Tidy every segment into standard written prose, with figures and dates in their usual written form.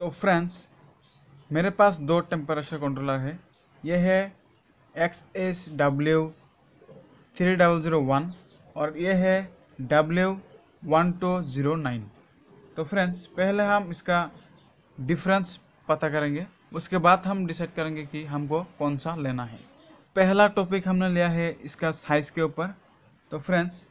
तो फ्रेंड्स, मेरे पास दो टेम्परेचर कंट्रोलर है। यह है XSW3001 और यह है W1209। तो फ्रेंड्स, पहले हम इसका डिफरेंस पता करेंगे, उसके बाद हम डिसाइड करेंगे कि हमको कौन सा लेना है। पहला टॉपिक हमने लिया है इसका साइज़ के ऊपर। तो फ्रेंड्स,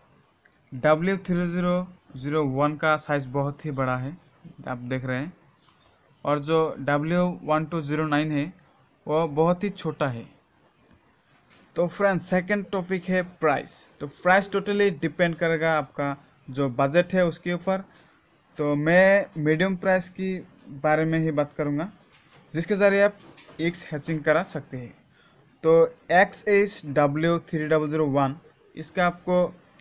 W3001 का साइज़ बहुत ही बड़ा है, आप देख रहे हैं, और जो W1209 है वो बहुत ही छोटा है। तो फ्रेंड्स, सेकंड टॉपिक है प्राइस। तो प्राइस टोटली डिपेंड करेगा आपका जो बजट है उसके ऊपर। तो मैं मीडियम प्राइस की बारे में ही बात करूँगा, जिसके ज़रिए आप एक्स हैचिंग करा सकते हैं। तो XSW3001 इसका आपको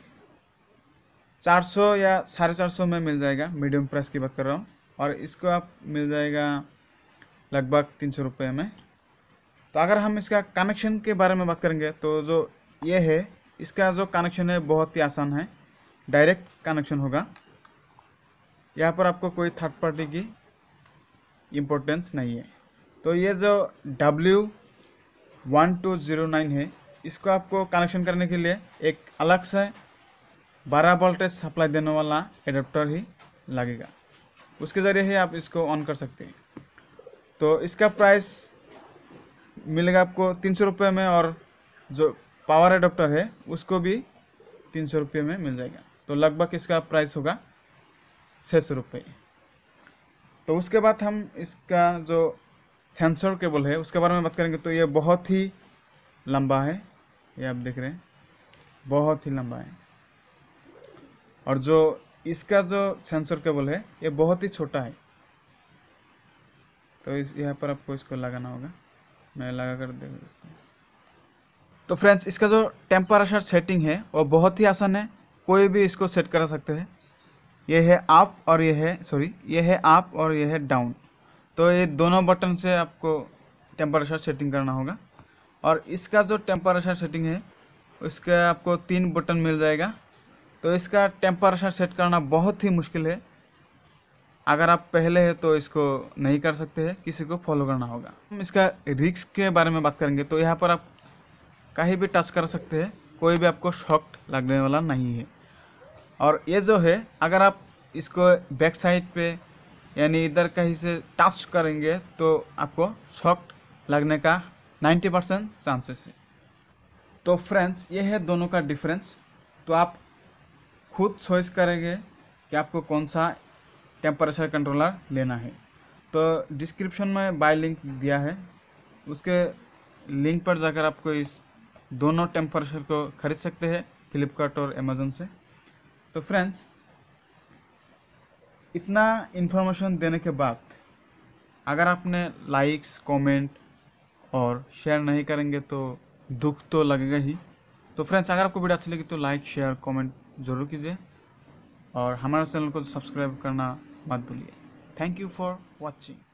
400 या 450 में मिल जाएगा, मीडियम प्राइस की बात कर रहा हूँ। और इसको आप मिल जाएगा लगभग 300 रुपये में। तो अगर हम इसका कनेक्शन के बारे में बात करेंगे तो जो ये है, इसका जो कनेक्शन है बहुत ही आसान है, डायरेक्ट कनेक्शन होगा। यहाँ पर आपको कोई थर्ड पार्टी की इम्पोर्टेंस नहीं है। तो ये जो W1209 है, इसको आपको कनेक्शन करने के लिए एक अलग से 12 वोल्टेज सप्लाई देने वाला एडाप्टर ही लगेगा, उसके ज़रिए ही आप इसको ऑन कर सकते हैं। तो इसका प्राइस मिलेगा आपको 300 रुपये में, और जो पावर एडाप्टर है उसको भी 300 रुपये में मिल जाएगा। तो लगभग इसका प्राइस होगा 600 रुपये। तो उसके बाद हम इसका जो सेंसर केबल है उसके बारे में बात करेंगे। तो ये बहुत ही लंबा है, ये आप देख रहे हैं, बहुत ही लंबा है। और जो इसका जो सेंसर केबल है ये बहुत ही छोटा है। तो इस यहाँ पर आपको इसको लगाना होगा, मैं लगा कर देखो इसको। तो फ्रेंड्स, इसका जो टेम्परेचर सेटिंग है वो बहुत ही आसान है, कोई भी इसको सेट करा सकते हैं। ये है अप और ये है ये है अप और ये है डाउन। तो ये दोनों बटन से आपको टेम्परेचर सेटिंग करना होगा। और इसका जो टेम्परेचर सेटिंग है उसका आपको 3 बटन मिल जाएगा। तो इसका टेम्परेचर सेट करना बहुत ही मुश्किल है, अगर आप पहले हैं तो इसको नहीं कर सकते हैं, किसी को फॉलो करना होगा। हम इसका रिस्क के बारे में बात करेंगे। तो यहाँ पर आप कहीं भी टच कर सकते हैं, कोई भी आपको शॉक लगने वाला नहीं है। और ये जो है, अगर आप इसको बैक साइड पे यानी इधर कहीं से टच करेंगे तो आपको शॉक लगने का 90% चांसेस है। तो फ्रेंड्स, ये है दोनों का डिफरेंस। तो आप खुद चॉइस करेंगे कि आपको कौन सा टेम्परेचर कंट्रोलर लेना है। तो डिस्क्रिप्शन में बाय लिंक दिया है, उसके लिंक पर जाकर आपको इस दोनों टेम्परेचर को खरीद सकते हैं फ्लिपकार्ट और अमेज़न से। तो फ्रेंड्स, इतना इन्फॉर्मेशन देने के बाद अगर आपने लाइक्स, कमेंट और शेयर नहीं करेंगे तो दुख तो लगेगा ही। तो फ्रेंड्स, अगर आपको वीडियो अच्छी लगी तो लाइक, शेयर, कमेंट ज़रूर कीजिए, और हमारे चैनल को सब्सक्राइब करना मत भूलिए। Thank you for watching.